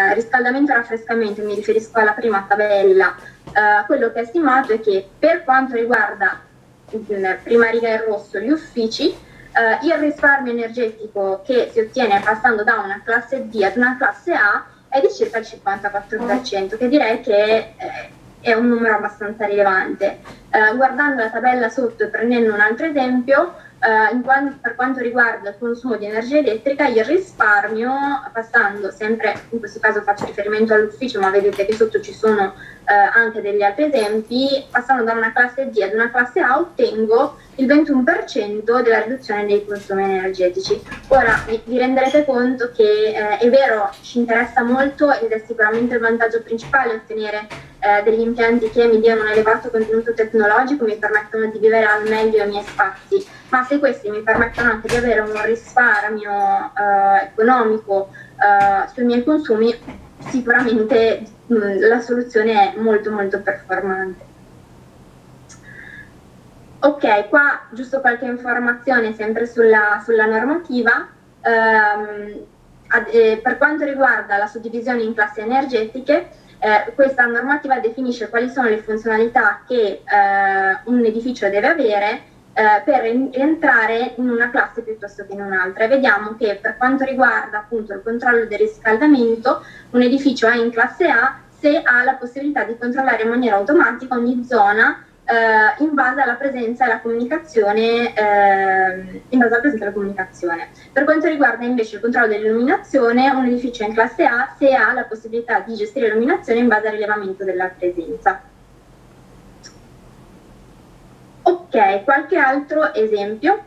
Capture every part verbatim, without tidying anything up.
eh, riscaldamento e raffrescamento, mi riferisco alla prima tabella, eh, quello che è stimato è che per quanto riguarda, in prima riga in rosso, gli uffici, eh, il risparmio energetico che si ottiene passando da una classe D ad una classe A è di circa il cinquantaquattro per cento, che direi che eh, è un numero abbastanza rilevante. Eh, guardando la tabella sotto e prendendo un altro esempio, eh, in quanto, per quanto riguarda il consumo di energia elettrica, il risparmio, passando sempre, in questo caso faccio riferimento all'ufficio, ma vedete che sotto ci sono eh, anche degli altri esempi, passando da una classe D ad una classe A ottengo il ventuno per cento della riduzione dei consumi energetici. Ora vi, vi renderete conto che eh, è vero, ci interessa molto ed è sicuramente il vantaggio principale ottenere eh, degli impianti che mi diano un elevato contenuto tecnologico, mi permettono di vivere al meglio i miei spazi, ma se questi mi permettono anche di avere un risparmio eh, economico eh, sui miei consumi, sicuramente mh, la soluzione è molto molto performante. Ok, qua giusto qualche informazione sempre sulla, sulla normativa. Ehm, ad, eh, per quanto riguarda la suddivisione in classi energetiche, eh, questa normativa definisce quali sono le funzionalità che eh, un edificio deve avere eh, per entrare in una classe piuttosto che in un'altra. E vediamo che per quanto riguarda appunto il controllo del riscaldamento, un edificio è in classe A se ha la possibilità di controllare in maniera automatica ogni zona Uh, in base alla presenza e alla comunicazione, uh, in base alla presenza e alla comunicazione. Per quanto riguarda invece il controllo dell'illuminazione, un edificio in classe A se ha la possibilità di gestire l'illuminazione in base al rilevamento della presenza. Ok, qualche altro esempio.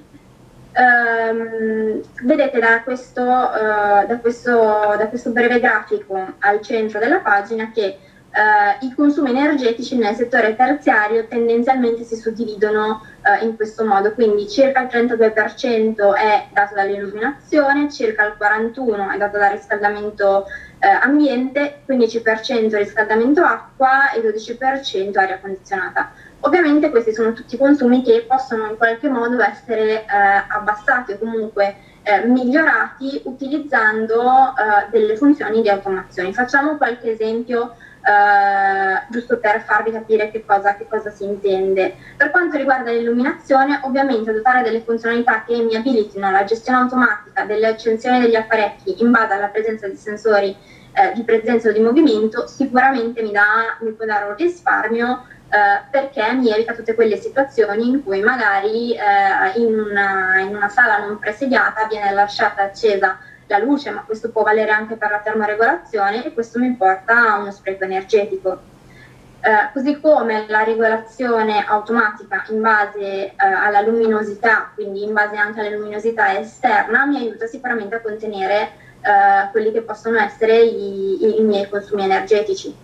Um, vedete da questo, uh, da, questo, da questo breve grafico al centro della pagina che Uh, i consumi energetici nel settore terziario tendenzialmente si suddividono uh, in questo modo, quindi circa il trentadue per cento è dato dall'illuminazione, circa il quarantuno per cento è dato dal riscaldamento uh, ambiente, quindici per cento riscaldamento acqua e dodici per cento aria condizionata. Ovviamente questi sono tutti consumi che possono in qualche modo essere uh, abbassati o comunque uh, migliorati utilizzando uh, delle funzioni di automazione. Facciamo qualche esempio Uh, giusto per farvi capire che cosa, che cosa si intende. Per quanto riguarda l'illuminazione, ovviamente dotare delle funzionalità che mi abilitino la gestione automatica dell'accensione degli apparecchi in base alla presenza di sensori eh, di presenza o di movimento sicuramente mi, dà, mi può dare un risparmio eh, perché mi evita tutte quelle situazioni in cui magari eh, in, una, in una sala non presediata viene lasciata accesa la luce, ma questo può valere anche per la termoregolazione e questo mi porta a uno spreco energetico. Eh, così come la regolazione automatica in base eh, alla luminosità, quindi in base anche alla luminosità esterna, mi aiuta sicuramente a contenere eh, quelli che possono essere i, i miei consumi energetici.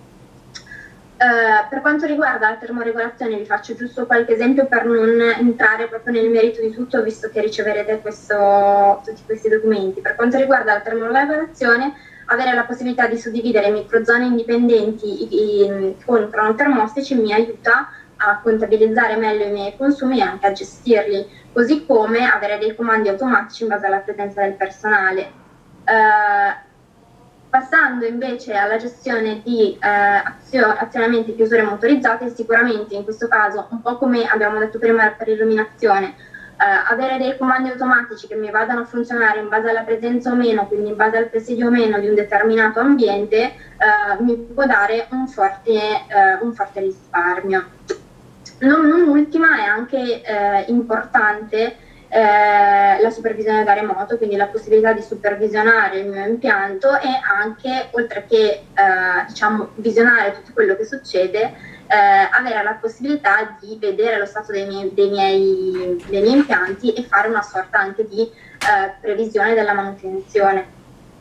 Uh, per quanto riguarda la termoregolazione vi faccio giusto qualche esempio per non entrare proprio nel merito di tutto, visto che riceverete questo, tutti questi documenti. Per quanto riguarda la termoregolazione, avere la possibilità di suddividere microzone indipendenti i, i, con cronotermostici mi aiuta a contabilizzare meglio i miei consumi e anche a gestirli, così come avere dei comandi automatici in base alla presenza del personale. Uh, Passando invece alla gestione di eh, azio azionamenti e chiusure motorizzate, sicuramente in questo caso, un po' come abbiamo detto prima per l'illuminazione, eh, avere dei comandi automatici che mi vadano a funzionare in base alla presenza o meno, quindi in base al presidio o meno di un determinato ambiente, eh, mi può dare un forte, eh, un forte risparmio. Non, non ultima è anche eh, importante Eh, la supervisione da remoto, quindi la possibilità di supervisionare il mio impianto e anche, oltre che eh, diciamo, visionare tutto quello che succede, eh, avere la possibilità di vedere lo stato dei miei, dei, miei, dei miei impianti e fare una sorta anche di eh, previsione della manutenzione.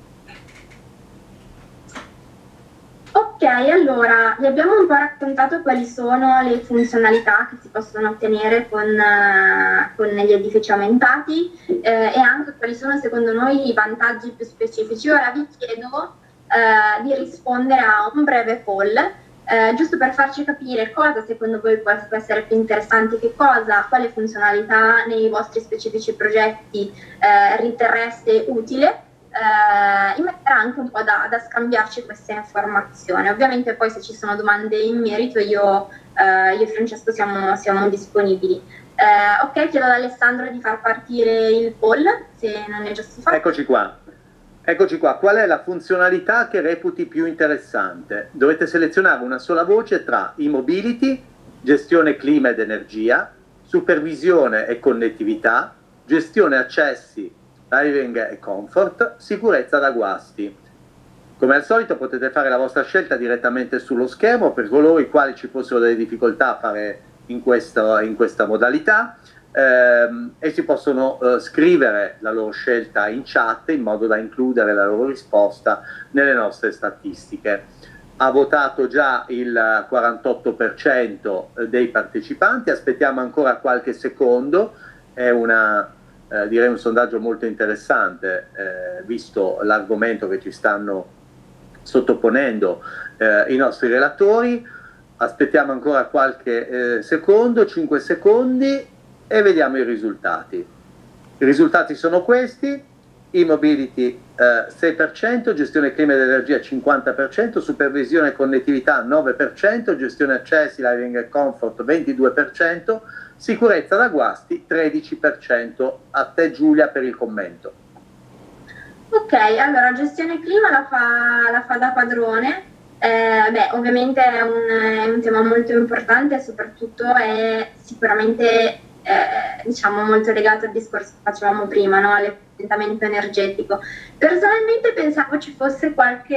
Ok, allora vi abbiamo un po' raccontato quali sono le funzionalità che si possono ottenere con, uh, con gli edifici aumentati eh, e anche quali sono secondo noi i vantaggi più specifici. Ora vi chiedo uh, di rispondere a un breve poll, uh, giusto per farci capire cosa secondo voi può essere più interessante, che cosa, quale funzionalità nei vostri specifici progetti uh, riterreste utile. eh, in maniera anche un po' da, da scambiarci queste informazioni. Ovviamente poi se ci sono domande in merito io, eh, io e Francesco siamo, siamo disponibili. Eh, ok, chiedo ad Alessandro di far partire il poll, se non è già stato fatto. Eccoci qua. Eccoci qua, qual è la funzionalità che reputi più interessante? Dovete selezionare una sola voce tra e-mobility, gestione clima ed energia, supervisione e connettività, gestione accessi, living e comfort, sicurezza da guasti. Come al solito potete fare la vostra scelta direttamente sullo schermo per coloro i quali ci fossero delle difficoltà a fare in, questo, in questa modalità. Ehm, e si possono eh, scrivere la loro scelta in chat in modo da includere la loro risposta nelle nostre statistiche. Ha votato già il quarantotto per cento dei partecipanti, aspettiamo ancora qualche secondo, è una, eh, direi un sondaggio molto interessante eh, visto l'argomento che ci stanno sottoponendo eh, i nostri relatori. Aspettiamo ancora qualche eh, secondo, cinque secondi, e vediamo i risultati. I risultati sono questi: e-mobility eh, sei per cento, gestione clima ed energia cinquanta per cento, supervisione e connettività nove per cento, gestione accessi, living e comfort ventidue per cento, sicurezza da guasti tredici per cento. A te Giulia per il commento. Ok, allora gestione clima la fa, la fa da padrone. Eh, beh, ovviamente è un, è un tema molto importante e soprattutto è sicuramente Eh, diciamo molto legato al discorso che facevamo prima, no? All'efficientamento energetico. Personalmente pensavo ci fosse qualche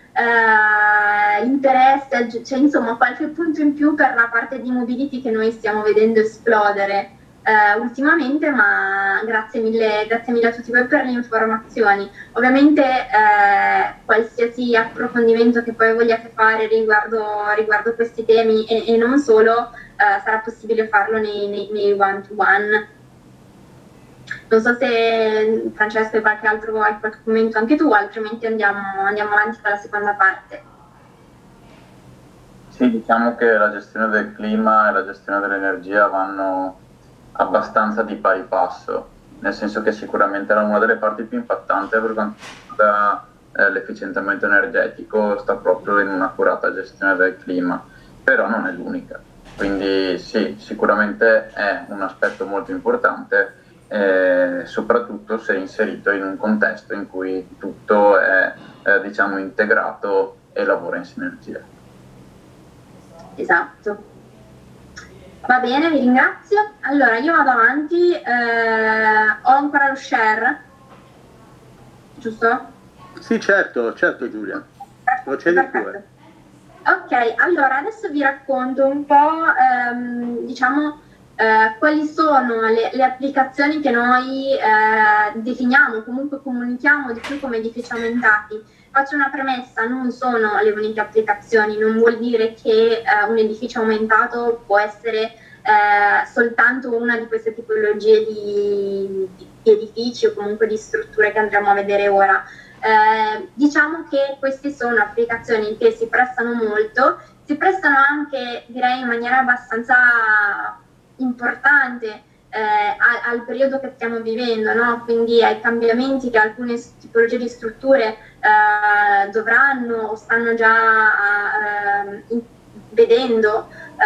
eh, interesse, cioè insomma qualche punto in più per la parte di mobility che noi stiamo vedendo esplodere eh, ultimamente, ma grazie mille, grazie mille a tutti voi per le informazioni. Ovviamente eh, qualsiasi approfondimento che poi vogliate fare riguardo, riguardo questi temi e, e non solo, Uh, sarà possibile farlo nei, nei, nei one to one. Non so se Francesco hai qualche altro hai qualche commento anche tu, altrimenti andiamo, andiamo avanti con la seconda parte. Sì, diciamo che la gestione del clima e la gestione dell'energia vanno abbastanza di pari passo, nel senso che sicuramente una delle parti più impattanti per quanto riguarda eh, l'efficientamento energetico sta proprio in un'accurata gestione del clima, però non è l'unica. Quindi sì, sicuramente è un aspetto molto importante, eh, soprattutto se inserito in un contesto in cui tutto è eh, diciamo integrato e lavora in sinergia. Esatto. Va bene, vi ringrazio. Allora io vado avanti, eh, ho ancora lo share, giusto? Sì, certo, certo Giulia. Procedi pure. Ok, allora adesso vi racconto un po' ehm, diciamo eh, quali sono le, le applicazioni che noi eh, definiamo, comunque comunichiamo di più come edifici aumentati. Faccio una premessa, non sono le uniche applicazioni, non vuol dire che eh, un edificio aumentato può essere eh, soltanto una di queste tipologie di, di edifici o comunque di strutture che andremo a vedere ora. Eh, diciamo che queste sono applicazioni che si prestano molto, si prestano anche direi in maniera abbastanza importante eh, al, al periodo che stiamo vivendo, no? Quindi ai cambiamenti che alcune tipologie di strutture eh, dovranno o stanno già eh, in, vedendo,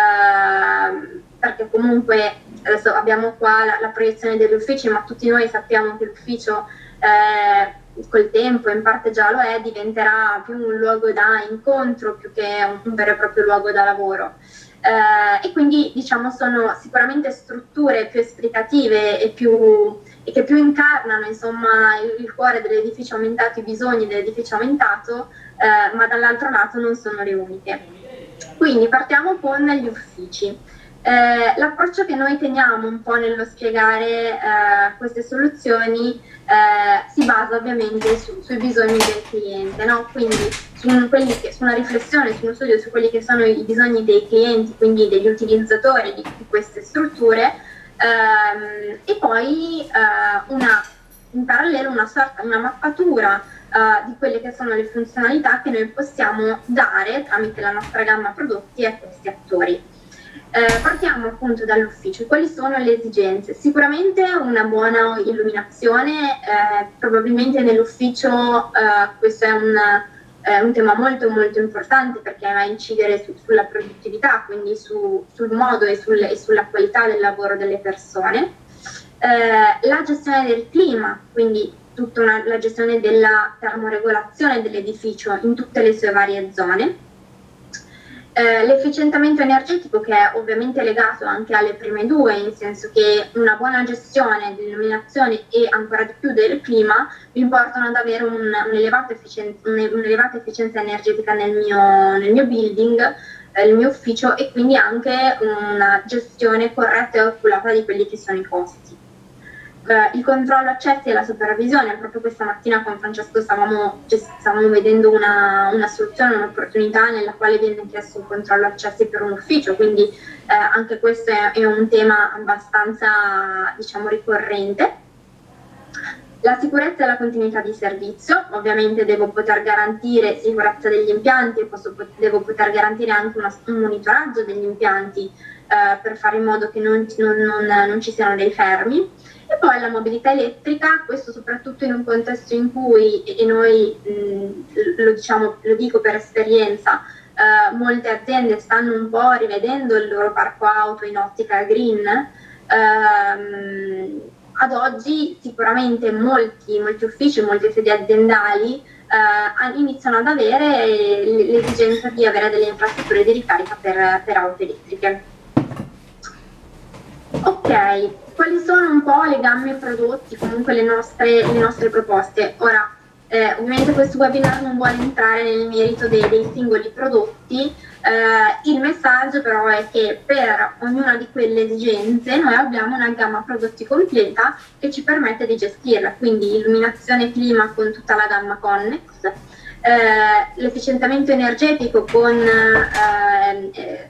eh, perché comunque adesso abbiamo qua la, la proiezione degli uffici, ma tutti noi sappiamo che l'ufficio eh, col tempo, in parte già lo è, diventerà più un luogo da incontro più che un, un vero e proprio luogo da lavoro. Eh, e quindi diciamo sono sicuramente strutture più esplicative e, più, e che più incarnano insomma il, il cuore dell'edificio aumentato, i bisogni dell'edificio aumentato, eh, ma dall'altro lato non sono le uniche. Quindi partiamo con gli uffici. Eh, l'approccio che noi teniamo un po' nello spiegare eh, queste soluzioni eh, si basa ovviamente su, sui bisogni del cliente, no? Quindi su, quelli che, su una riflessione, su uno studio su quelli che sono i bisogni dei clienti, quindi degli utilizzatori di, di queste strutture, ehm, e poi eh, una, in parallelo una sorta, una mappatura eh, di quelle che sono le funzionalità che noi possiamo dare tramite la nostra gamma prodotti a questi attori. Eh, partiamo appunto dall'ufficio. Quali sono le esigenze? Sicuramente una buona illuminazione, eh, probabilmente nell'ufficio eh, questo è un, eh, un tema molto molto importante perché va a incidere su, sulla produttività, quindi su, sul modo e, sul, e sulla qualità del lavoro delle persone. Eh, la gestione del clima, quindi tutta una, la gestione della termoregolazione dell'edificio in tutte le sue varie zone. Eh, l'efficientamento energetico, che è ovviamente legato anche alle prime due, nel senso che una buona gestione dell'illuminazione e ancora di più del clima mi portano ad avere un, un'elevata, efficienza, un'elevata efficienza energetica nel mio, nel mio building, eh, nel mio ufficio, e quindi anche una gestione corretta e oculata di quelli che sono i costi. Uh, il controllo accessi e la supervisione. Proprio questa mattina con Francesco stavamo, stavamo vedendo una, una soluzione, un'opportunità nella quale viene chiesto un controllo accessi per un ufficio, quindi uh, anche questo è, è un tema abbastanza, diciamo, ricorrente. La sicurezza e la continuità di servizio. Ovviamente devo poter garantire sicurezza degli impianti, posso, devo poter garantire anche una, un monitoraggio degli impianti uh, per fare in modo che non, non, non, non ci siano dei fermi. E poi la mobilità elettrica, questo soprattutto in un contesto in cui, e noi mh, lo, diciamo, lo dico per esperienza, eh, molte aziende stanno un po' rivedendo il loro parco auto in ottica green. Ehm, ad oggi sicuramente molti, molti uffici, molte sedi aziendali eh, iniziano ad avere l'esigenza di avere delle infrastrutture di ricarica per, per auto elettriche. Ok. Quali sono un po' le gamme prodotti, comunque le nostre, le nostre proposte? Ora, eh, ovviamente questo webinar non vuole entrare nel merito dei, dei singoli prodotti, eh, il messaggio però è che per ognuna di quelle esigenze noi abbiamo una gamma prodotti completa che ci permette di gestirla, quindi illuminazione clima con tutta la gamma Connex, eh, l'efficientamento energetico con eh, eh,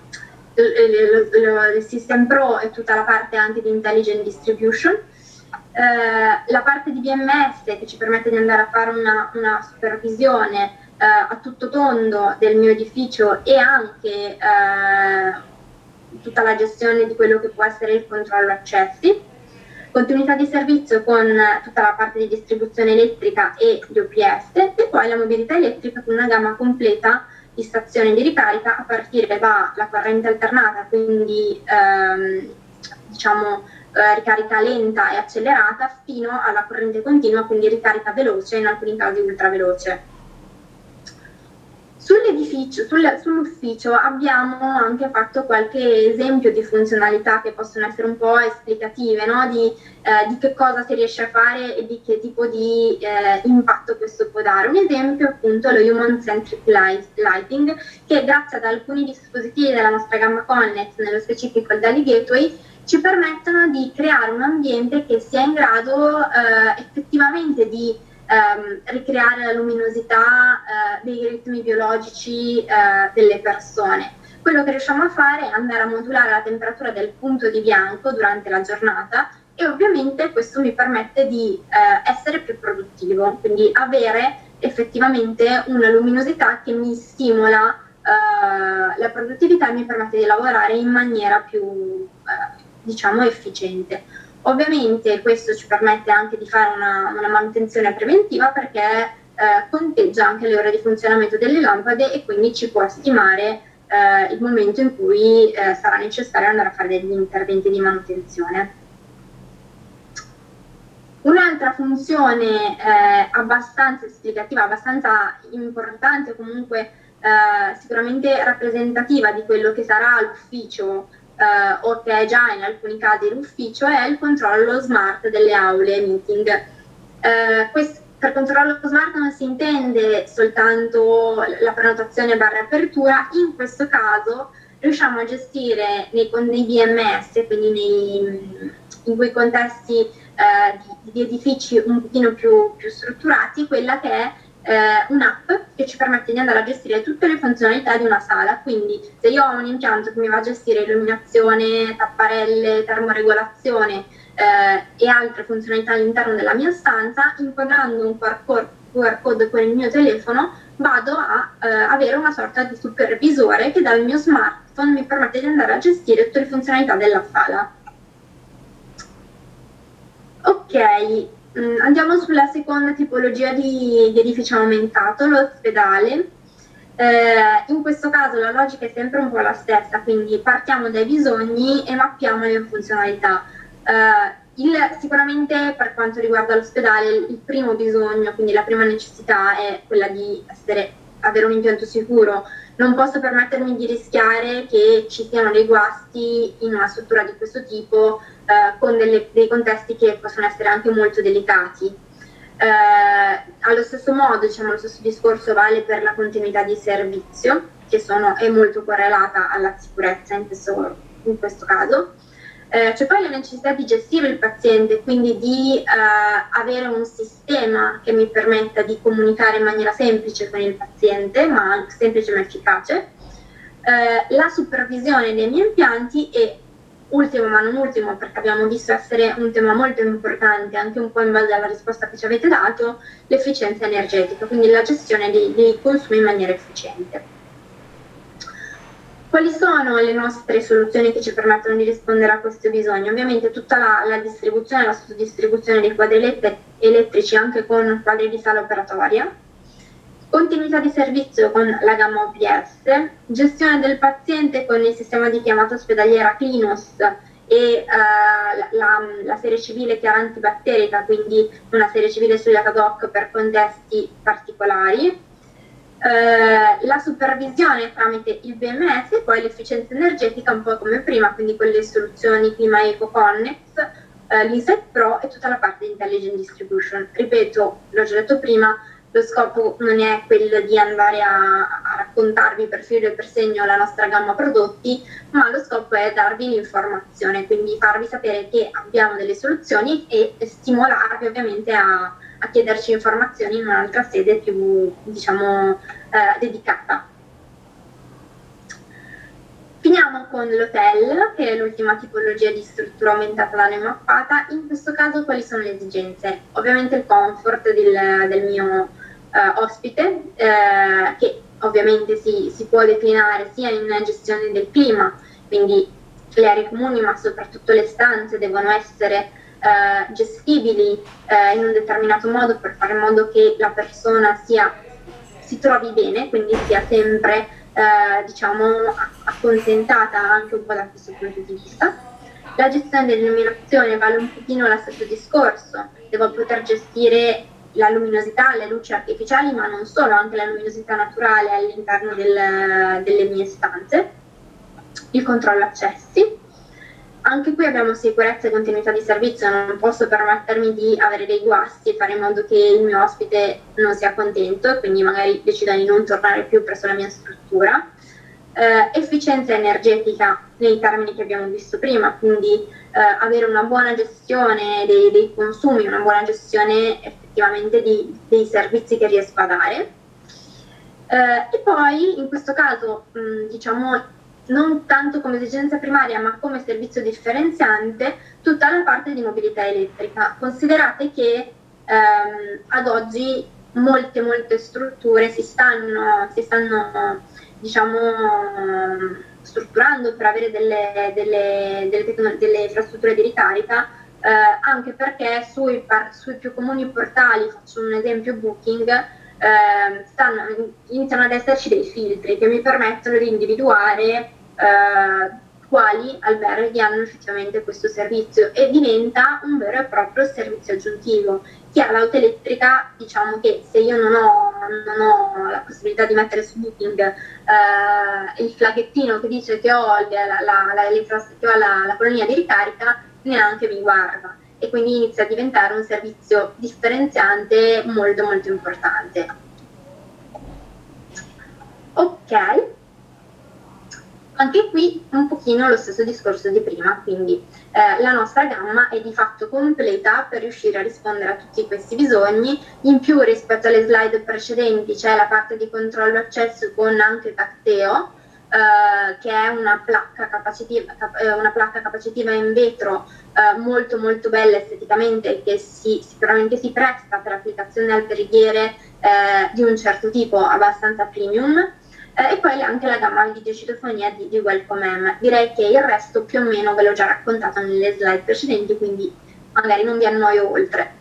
il System Pro e tutta la parte anche di Intelligent Distribution, eh, la parte di B M S che ci permette di andare a fare una, una supervisione eh, a tutto tondo del mio edificio e anche eh, tutta la gestione di quello che può essere il controllo accessi, continuità di servizio con tutta la parte di distribuzione elettrica e di O P S, e poi la mobilità elettrica con una gamma completa di stazioni di ricarica a partire dalla corrente alternata, quindi ehm, diciamo eh, ricarica lenta e accelerata, fino alla corrente continua, quindi ricarica veloce, in alcuni casi ultra veloce. Sull'edificio, sul, sull'ufficio abbiamo anche fatto qualche esempio di funzionalità che possono essere un po' esplicative, no? di, eh, di che cosa si riesce a fare e di che tipo di eh, impatto questo può dare. Un esempio è appunto lo Human Centric Lighting, che grazie ad alcuni dispositivi della nostra gamma Connex, nello specifico il Dali Gateway, ci permettono di creare un ambiente che sia in grado eh, effettivamente di Um, ricreare la luminosità uh, dei ritmi biologici uh, delle persone. Quello che riusciamo a fare è andare a modulare la temperatura del punto di bianco durante la giornata, e ovviamente questo mi permette di uh, essere più produttivo, quindi avere effettivamente una luminosità che mi stimola uh, la produttività e mi permette di lavorare in maniera più uh, diciamo efficiente. Ovviamente questo ci permette anche di fare una, una manutenzione preventiva, perché eh, conteggia anche le ore di funzionamento delle lampade e quindi ci può stimare eh, il momento in cui eh, sarà necessario andare a fare degli interventi di manutenzione. Un'altra funzione eh, abbastanza esplicativa, abbastanza importante, comunque eh, sicuramente rappresentativa di quello che sarà l'ufficio Uh, o che è già in alcuni casi l'ufficio, è il controllo smart delle aule meeting. Uh, questo, per controllo smart non si intende soltanto la prenotazione barra apertura, in questo caso riusciamo a gestire nei, nei B M S, quindi nei, in quei contesti uh, di, di edifici un pochino più, più strutturati, quella che è Eh, un'app che ci permette di andare a gestire tutte le funzionalità di una sala. Quindi se io ho un impianto che mi va a gestire illuminazione, tapparelle, termoregolazione eh, e altre funzionalità all'interno della mia stanza, inquadrando un, Q R code con il mio telefono, vado a eh, avere una sorta di supervisore che dal mio smartphone mi permette di andare a gestire tutte le funzionalità della sala. Ok, mh, andiamo sulla seconda tipologia di, di edificio aumentato, l'ospedale. Eh, in questo caso la logica è sempre un po' la stessa, quindi partiamo dai bisogni e mappiamo le funzionalità. Eh, il, sicuramente per quanto riguarda l'ospedale il primo bisogno, quindi la prima necessità è quella di essere, avere un impianto sicuro. Non posso permettermi di rischiare che ci siano dei guasti in una struttura di questo tipo eh, con delle, dei contesti che possono essere anche molto delicati. Eh, allo stesso modo, diciamo, lo stesso discorso vale per la continuità di servizio, che sono, è molto correlata alla sicurezza in questo, in questo caso. Eh, c'è poi la necessità di gestire il paziente, quindi di eh, avere un sistema che mi permetta di comunicare in maniera semplice con il paziente, ma semplice ma efficace, eh, la supervisione dei miei impianti e, ultimo ma non ultimo, perché abbiamo visto essere un tema molto importante, anche un po' in base alla risposta che ci avete dato, l'efficienza energetica, quindi la gestione dei, dei consumi in maniera efficiente. Quali sono le nostre soluzioni che ci permettono di rispondere a questo bisogno? Ovviamente tutta la, la distribuzione, la sottodistribuzione dei quadri elettrici anche con quadri di sala operatoria, continuità di servizio con la gamma O P S, gestione del paziente con il sistema di chiamata ospedaliera Clinos e uh, la, la serie civile chiara antibatterica, quindi una serie civile studiata ad hoc per contesti particolari. Uh, la supervisione tramite il B M S e poi l'efficienza energetica un po' come prima, quindi con le soluzioni Clima Eco Connex, uh, l'Insight Pro e tutta la parte di Intelligent Distribution. Ripeto, l'ho già detto prima, lo scopo non è quello di andare a, a raccontarvi per filo e per segno la nostra gamma prodotti, ma lo scopo è darvi l'informazione, quindi farvi sapere che abbiamo delle soluzioni e stimolarvi ovviamente a, a chiederci informazioni in un'altra sede più, diciamo, eh, dedicata. Finiamo con l'hotel, che è l'ultima tipologia di struttura aumentata da noi mappata. In questo caso quali sono le esigenze? Ovviamente il comfort del, del mio Uh, ospite, eh, che ovviamente si, si può declinare sia in gestione del clima, quindi le aree comuni ma soprattutto le stanze devono essere uh, gestibili uh, in un determinato modo per fare in modo che la persona sia, si trovi bene, quindi sia sempre uh, diciamo accontentata anche un po' da questo punto di vista. La gestione dell'illuminazione vale un pochino lo stesso discorso, devo poter gestire la luminosità, le luci artificiali, ma non solo, anche la luminosità naturale all'interno del, delle mie stanze, il controllo accessi. Anche qui abbiamo sicurezza e continuità di servizio, non posso permettermi di avere dei guasti e fare in modo che il mio ospite non sia contento e quindi magari decida di non tornare più presso la mia struttura. Eh, efficienza energetica nei termini che abbiamo visto prima, quindi eh, avere una buona gestione dei, dei consumi, una buona gestione effettivamente di, dei servizi che riesco a dare. Eh, e poi in questo caso mh, diciamo non tanto come esigenza primaria ma come servizio differenziante tutta la parte di mobilità elettrica. Considerate che ehm, ad oggi molte molte strutture si stanno, si stanno diciamo strutturando per avere delle, delle, delle, delle infrastrutture di ricarica, eh, anche perché sui, par, sui più comuni portali, faccio un esempio Booking, eh, stanno, iniziano ad esserci dei filtri che mi permettono di individuare eh, quali alberghi hanno effettivamente questo servizio e diventa un vero e proprio servizio aggiuntivo. Chi ha l'auto elettrica, diciamo che se io non ho, non ho la possibilità di mettere su Booking eh, il flaghettino che dice che ho la, la, la, che ho la, la colonia di ricarica, neanche mi guarda e quindi inizia a diventare un servizio differenziante molto molto importante. Ok. Anche qui un pochino lo stesso discorso di prima, quindi eh, la nostra gamma è di fatto completa per riuscire a rispondere a tutti questi bisogni. In più rispetto alle slide precedenti c'è la parte di controllo accesso con anche tacteo, eh, che è una placca capacitiva, cap- eh, una placca capacitiva in vetro eh, molto molto bella esteticamente, che si, sicuramente si presta per applicazioni alberghiere eh, di un certo tipo, abbastanza premium. Eh, e poi anche la gamma di videocitofonia di, di Welcome M. Direi che il resto più o meno ve l'ho già raccontato nelle slide precedenti, quindi magari non vi annoio oltre.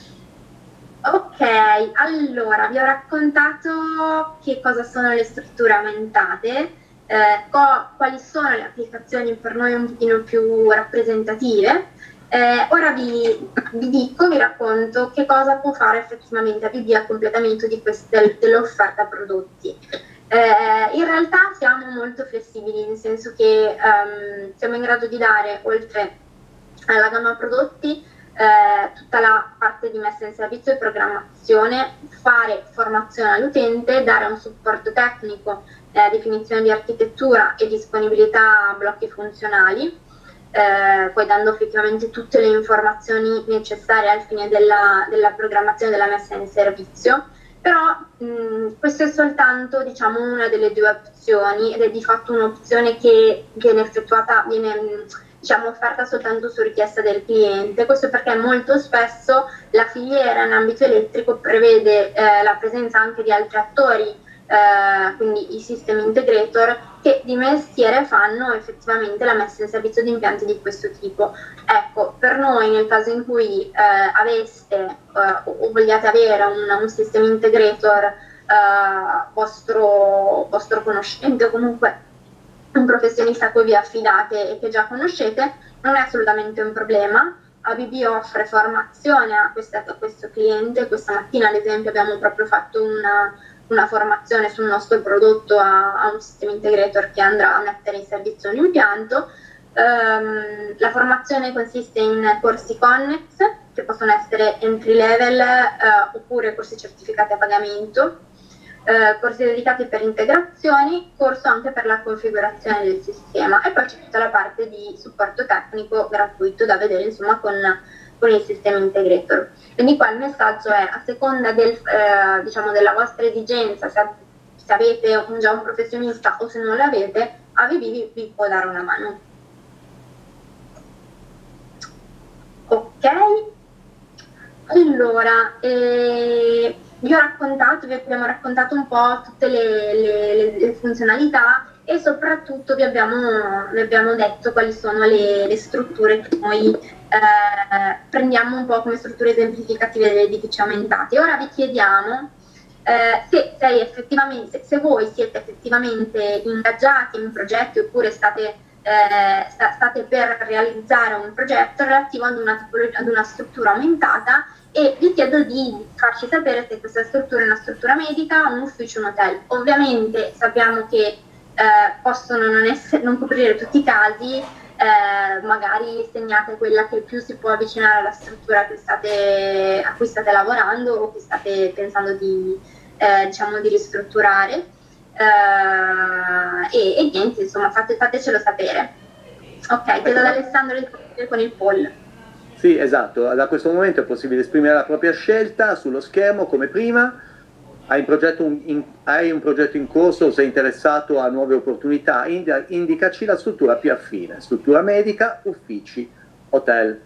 Ok, allora vi ho raccontato che cosa sono le strutture aumentate, eh, co- quali sono le applicazioni per noi un pochino più rappresentative. Eh, ora vi, vi dico, vi racconto che cosa può fare effettivamente A B B a completamento di queste, dell'offerta prodotti. Eh, in realtà siamo molto flessibili, nel senso che um, siamo in grado di dare, oltre alla gamma prodotti, eh, tutta la parte di messa in servizio e programmazione, fare formazione all'utente, dare un supporto tecnico, eh, definizione di architettura e disponibilità a blocchi funzionali, eh, poi dando effettivamente tutte le informazioni necessarie al fine della, della programmazione e della messa in servizio. Però mh, questo è soltanto, diciamo, una delle due opzioni, ed è di fatto un'opzione che viene effettuata, viene diciamo, offerta soltanto su richiesta del cliente. Questo perché molto spesso la filiera in ambito elettrico prevede eh, la presenza anche di altri attori, eh, quindi i system integrator, che di mestiere fanno effettivamente la messa in servizio di impianti di questo tipo. Ecco, per noi, nel caso in cui eh, aveste eh, o vogliate avere un, un system integrator eh, vostro, vostro conoscente, o comunque un professionista a cui vi affidate e che già conoscete, non è assolutamente un problema. A B B offre formazione a, questa, a questo cliente. Questa mattina, ad esempio, abbiamo proprio fatto una, una formazione sul nostro prodotto a, a un system integrator che andrà a mettere in servizio un impianto. Um, la formazione consiste in corsi Connex, che possono essere entry level uh, oppure corsi certificati a pagamento, uh, corsi dedicati per integrazioni, corso anche per la configurazione del sistema, e poi c'è tutta la parte di supporto tecnico gratuito da vedere, insomma, con, con il sistema integrator. Quindi qua il messaggio è: a seconda del, eh, diciamo, della vostra esigenza, se, se avete un, già un professionista o se non l'avete, A B B vi, vi può dare una mano. Ok, allora eh, vi ho raccontato, vi abbiamo raccontato un po' tutte le, le, le funzionalità, e soprattutto vi abbiamo, vi abbiamo detto quali sono le, le strutture che noi eh, prendiamo un po' come strutture esemplificative degli edifici aumentati. Ora vi chiediamo eh, se, sei effettivamente, se voi siete effettivamente ingaggiati in progetti, oppure state Eh, state per realizzare un progetto relativo ad una, ad una struttura aumentata, e vi chiedo di farci sapere se questa struttura è una struttura medica, un ufficio, un hotel. Ovviamente sappiamo che eh, possono non, essere, non coprire tutti i casi, eh, magari segnate quella che più si può avvicinare alla struttura che state, a cui state lavorando o che state pensando di, eh, diciamo, di ristrutturare. Uh, e, e niente, insomma, fate, fatecelo sapere. Ok, chiedo ad Alessandro di partire con il poll. Sì, esatto, da questo momento è possibile esprimere la propria scelta sullo schermo come prima. Hai un progetto in, hai un progetto in corso o sei interessato a nuove opportunità, indicaci la struttura più affine: struttura medica, uffici, hotel.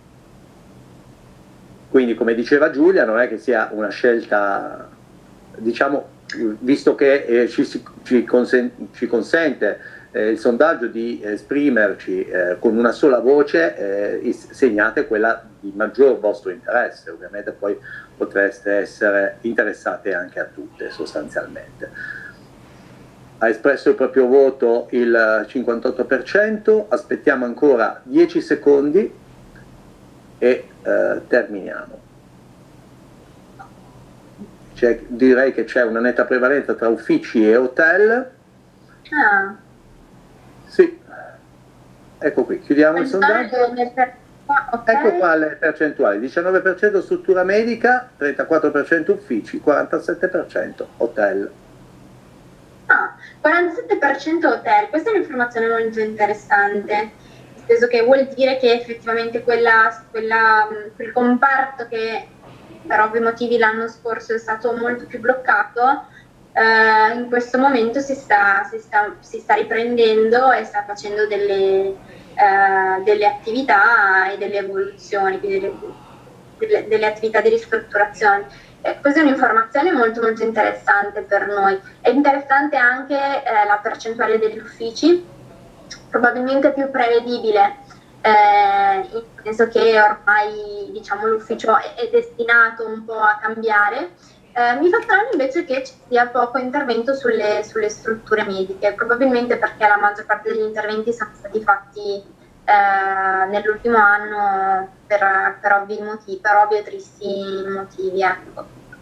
Quindi, come diceva Giulia, non è che sia una scelta, diciamo, visto che eh, ci, ci, consen ci consente eh, il sondaggio di esprimerci eh, con una sola voce, eh, segnate quella di maggior vostro interesse. Ovviamente poi potreste essere interessate anche a tutte, sostanzialmente. Ha espresso il proprio voto il cinquantotto per cento, aspettiamo ancora dieci secondi e eh, terminiamo. Direi che c'è una netta prevalenza tra uffici e hotel. Ah. Sì, ecco qui, chiudiamo il sondaggio. Okay. Ecco qua le percentuali: diciannove per cento struttura medica, trentaquattro per cento uffici, quarantasette per cento hotel. Ah, quarantasette per cento hotel, questa è un'informazione molto interessante, nel senso che vuol dire che effettivamente quella, quella, quel comparto che per ovvi motivi l'anno scorso è stato molto più bloccato, eh, in questo momento si sta, si, sta, si sta riprendendo e sta facendo delle, eh, delle attività e delle evoluzioni, quindi delle, delle, delle attività di ristrutturazione. Eh, questa è un'informazione molto molto interessante per noi. È interessante anche eh, la percentuale degli uffici, probabilmente più prevedibile, eh, nel senso che ormai diciamo, l'ufficio è, è destinato un po' a cambiare. Eh, mi fa strano invece che ci sia poco intervento sulle, sulle strutture mediche, probabilmente perché la maggior parte degli interventi sono stati fatti eh, nell'ultimo anno per, per ovvi motivi, per ovvi e tristi motivi. Ecco.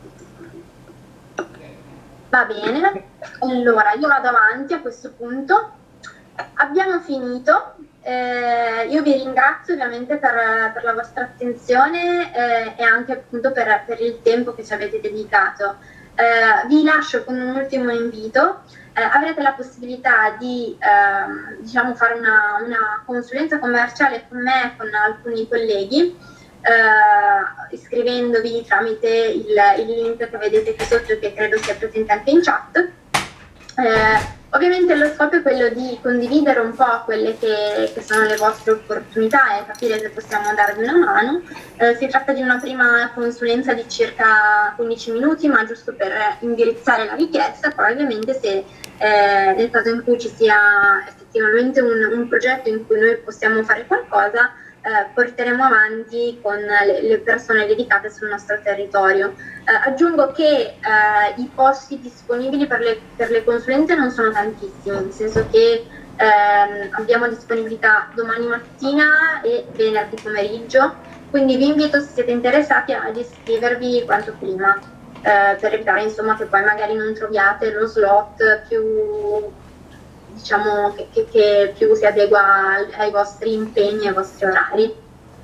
Va bene, allora io vado avanti a questo punto. Abbiamo finito. Eh, io vi ringrazio ovviamente per, per la vostra attenzione eh, e anche appunto per, per il tempo che ci avete dedicato. Eh, vi lascio con un ultimo invito. Eh, avrete la possibilità di eh, diciamo fare una, una consulenza commerciale con me e con alcuni colleghi, eh, iscrivendovi tramite il, il link che vedete qui sotto e che credo sia presente anche in chat. Eh, Ovviamente lo scopo è quello di condividere un po' quelle che, che sono le vostre opportunità e capire se possiamo darvi una mano. Eh, si tratta di una prima consulenza di circa quindici minuti, ma giusto per indirizzare la richiesta. Poi ovviamente se eh, nel caso in cui ci sia effettivamente un, un progetto in cui noi possiamo fare qualcosa, eh, porteremo avanti con le, le persone dedicate sul nostro territorio. Eh, aggiungo che eh, i posti disponibili per le, per le consulenze non sono tantissimi, nel senso che ehm, abbiamo disponibilità domani mattina e venerdì pomeriggio, quindi vi invito, se siete interessati, ad iscrivervi quanto prima, eh, per evitare insomma che poi magari non troviate lo slot più, diciamo, che, che, che più si adegua ai vostri impegni e ai vostri orari.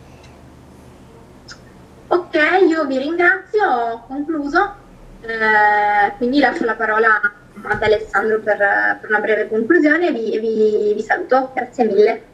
Ok, io vi ringrazio, ho concluso, eh, quindi lascio la parola ad Alessandro per, per una breve conclusione e vi, vi, vi saluto. Grazie mille.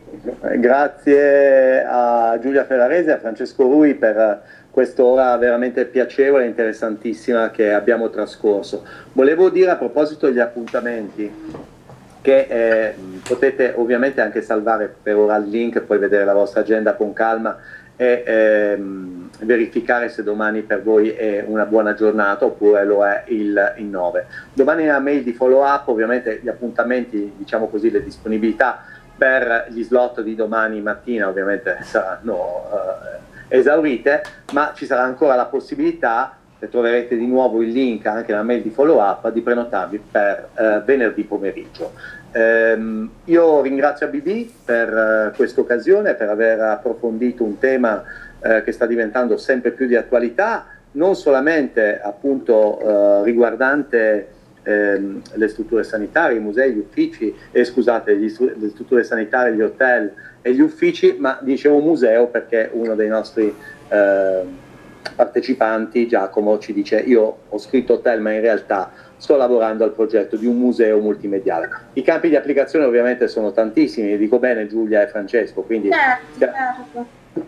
Grazie a Giulia Ferrarese e a Francesco Rui per quest'ora veramente piacevole e interessantissima che abbiamo trascorso. Volevo dire a proposito degli appuntamenti che eh, potete ovviamente anche salvare per ora il link e poi vedere la vostra agenda con calma e ehm, verificare se domani per voi è una buona giornata oppure lo è il, il nove. Domani nella mail di follow up ovviamente gli appuntamenti, diciamo così, le disponibilità per gli slot di domani mattina ovviamente saranno eh, esaurite, ma ci sarà ancora la possibilità, e troverete di nuovo il link anche nella mail di follow up, di prenotarvi per eh, venerdì pomeriggio. Um, io ringrazio A B B per uh, questa occasione, per aver approfondito un tema uh, che sta diventando sempre più di attualità, non solamente appunto uh, riguardante um, le strutture sanitarie, i musei, gli uffici, eh, scusate, gli, le strutture sanitarie, gli hotel e gli uffici, ma dicevo museo perché uno dei nostri uh, partecipanti, Giacomo, ci dice: io ho scritto hotel ma in realtà sto lavorando al progetto di un museo multimediale. I campi di applicazione ovviamente sono tantissimi, dico bene Giulia e Francesco, quindi certo, certo.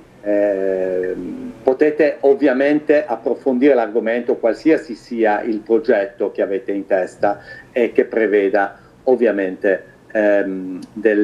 Eh, potete ovviamente approfondire l'argomento qualsiasi sia il progetto che avete in testa e che preveda ovviamente ehm,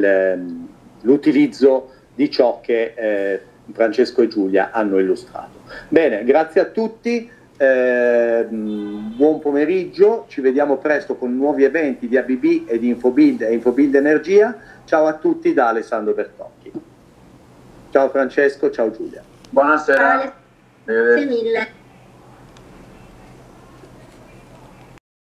l'utilizzo di ciò che eh, Francesco e Giulia hanno illustrato. Bene, grazie a tutti. Eh, buon pomeriggio, ci vediamo presto con nuovi eventi di A B B e di Infobuild e Infobuild Energia. Ciao a tutti da Alessandro Bertocchi. Ciao Francesco, ciao Giulia. Buonasera. Grazie mille.